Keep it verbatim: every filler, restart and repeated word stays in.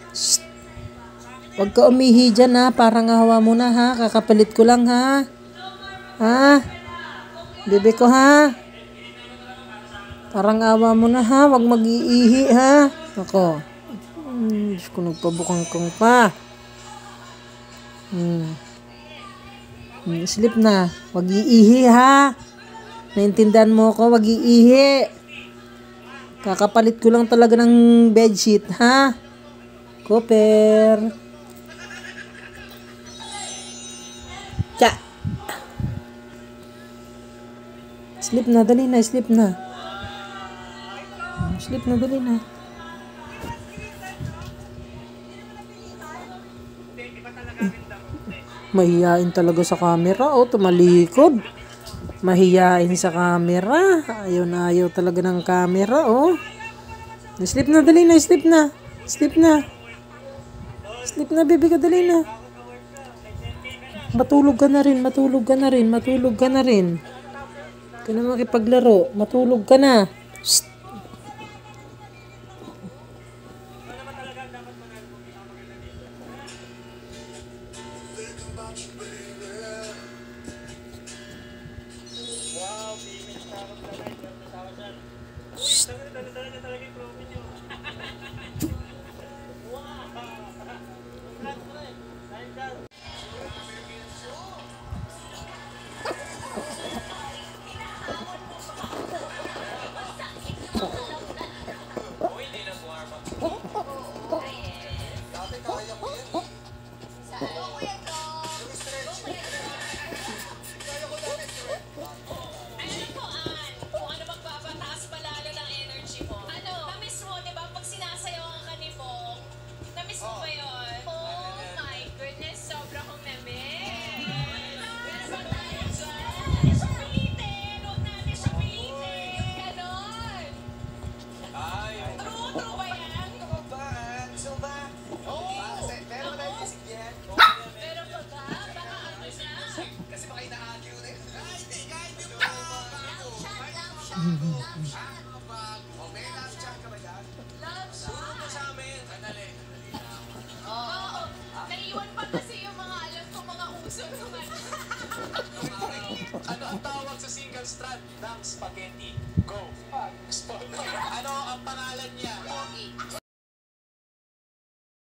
Shh. Huwag ka umihi dyan ha. Parang ahawa mo na ha. Kakapalit ko lang ha. Ha? Bebe ko ha. Parang awa mo na ha. Huwag mag-iihi ha. Ako. Hmm, Diyos ko, nagpabukang-kang pa. Hmm. Hmm, Sleep na. Huwag iihi ha. Naintindihan mo ko, huwag iihi. Kakapalit ko lang talaga ng bedsheet ha. Cooper. Tsa. Sleep na, dali na, sleep na. Sleep na, dali na. Mahiyain talaga sa camera, oh, tumalikod. Mahiyain sa camera. Ayaw na ayaw talaga ng camera, oh. Sleep na, dali na, sleep na. Sleep na. Sleep na, baby ka, dali na. Matulog ka na rin, matulog ka na rin, matulog ka na rin. Ka na makipaglaro, matulog ka na. Shh. Naiwan pa kasi yung mga alam ko mga uso naman. Ano ang tawag sa single strand ng spaghetti? Go! Ano ang pangalan niya?